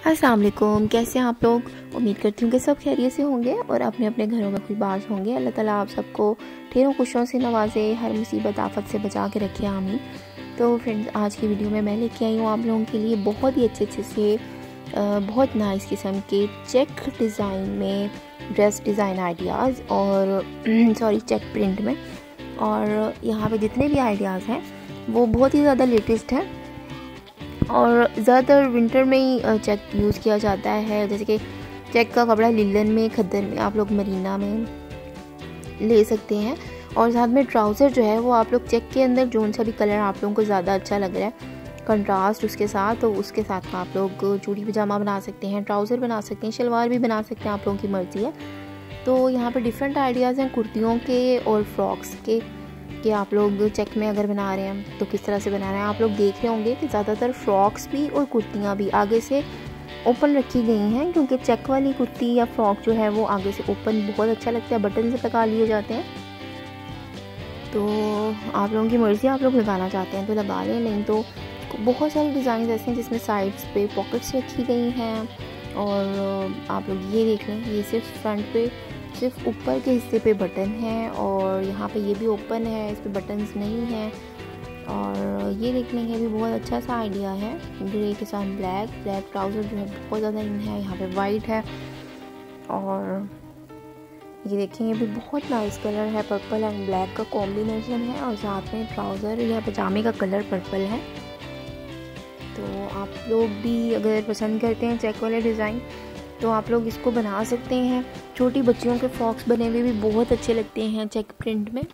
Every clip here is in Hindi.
अस्सलाम वालेकुम, कैसे हैं आप लोग। उम्मीद करती हूँ कि सब खैरियत से होंगे और अपने अपने घरों में खुशबाज होंगे। अल्लाह ताला आप सबको ढेरों खुशियों से नवाजे, हर मुसीबत आफत से बचा के रखे, आमीन। तो फ्रेंड्स, आज की वीडियो में मैं लेके आई हूँ आप लोगों के लिए बहुत ही अच्छे से बहुत नाइस किस्म के चेक डिज़ाइन में ड्रेस डिज़ाइन आइडियाज़ और सॉरी चेक प्रिंट में। और यहाँ पे जितने भी आइडियाज़ हैं वो बहुत ही ज़्यादा लेटेस्ट हैं और ज़्यादातर विंटर में ही चेक यूज़ किया जाता है। जैसे कि चेक का कपड़ा लिलन में, खद्दर में, आप लोग मरीना में ले सकते हैं। और साथ में ट्राउज़र जो है वो आप लोग चेक के अंदर जो सा भी कलर आप लोगों को ज़्यादा अच्छा लग रहा है कंट्रास्ट उसके साथ, तो उसके साथ में आप लोग चूड़ी पजामा बना सकते हैं, ट्राउज़र बना सकते हैं, शलवार भी बना सकते हैं, आप लोगों की मर्ज़ी है। तो यहाँ पर डिफरेंट आइडियाज़ हैं कुर्तियों के और फ्रॉक्स के कि आप लोग चेक में अगर बना रहे हैं तो किस तरह से बना रहे हैं। आप लोग देख रहे होंगे कि ज़्यादातर फ्रॉक्स भी और कुर्तियाँ भी आगे से ओपन रखी गई हैं, क्योंकि चेक वाली कुर्ती या फ्रॉक जो है वो आगे से ओपन बहुत अच्छा लगता है, बटन से लगा लिए जाते हैं। तो आप लोगों की मर्ज़ी, आप लोग लगाना चाहते हैं तो लगा लें, नहीं तो बहुत सारे डिज़ाइन ऐसे हैं जिसमें साइड्स पे पॉकेट्स रखी गई हैं। और आप लोग ये देख लें, ये सिर्फ फ्रंट पे सिर्फ ऊपर के हिस्से पे बटन है और यहाँ पे ये भी ओपन है, इस पे बटन्स नहीं हैं। और ये देखने के भी बहुत अच्छा सा आइडिया है। ग्रे के साथ ब्लैक ट्राउज़र जो है बहुत ज़्यादा इन है, यहाँ पे वाइट है। और ये देखें, ये भी बहुत नाइस कलर है, पर्पल एंड ब्लैक का कॉम्बिनेशन है और साथ में ट्राउज़र या पजामे का कलर पर्पल है। तो आप लोग भी अगर पसंद करते हैं चेक वाले डिज़ाइन तो आप लोग इसको बना सकते हैं। छोटी बच्चियों के फ्रॉक्स बने हुए भी बहुत अच्छे लगते हैं चेक प्रिंट में।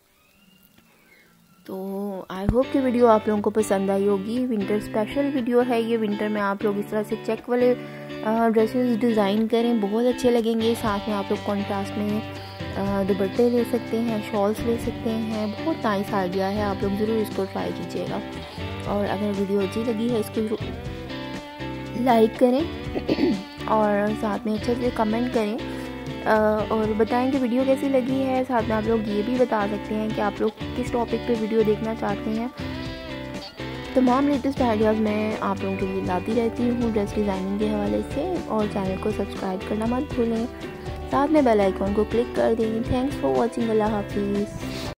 तो आई होप कि वीडियो आप लोगों को पसंद आई होगी। विंटर स्पेशल वीडियो है ये। विंटर में आप लोग इस तरह से चेक वाले ड्रेसेस डिज़ाइन करें, बहुत अच्छे लगेंगे। साथ में आप लोग कॉन्ट्रास्ट में दुपट्टे ले सकते हैं, शॉल्स ले सकते हैं। बहुत नाइस आइडिया है, आप लोग ज़रूर इसको ट्राई कीजिएगा। और अगर वीडियो अच्छी लगी है इसको लाइक करें और साथ में अच्छे से कमेंट करें और बताएं कि वीडियो कैसी लगी है। साथ में आप लोग ये भी बता सकते हैं कि आप लोग किस टॉपिक पे वीडियो देखना चाहते हैं। तमाम लेटेस्ट आइडियाज़ मैं आप लोगों के लिए लाती रहती हूँ ड्रेस डिज़ाइनिंग के हवाले से। और चैनल को सब्सक्राइब करना मत भूलें, साथ में बेल आइकॉन को क्लिक कर दें। Thanks for watching. अल्लाह हाफिज़।